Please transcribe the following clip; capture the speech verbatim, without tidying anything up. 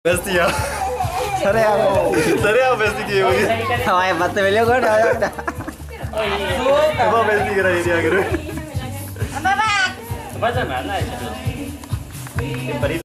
बेइज्जती यार। सरे यार सरे आप बेइज्जती की होगी। हमारे बात मिलियो कौन आ जाता वो बेइज्जती कराई दिया करो। Apa, Pak? परी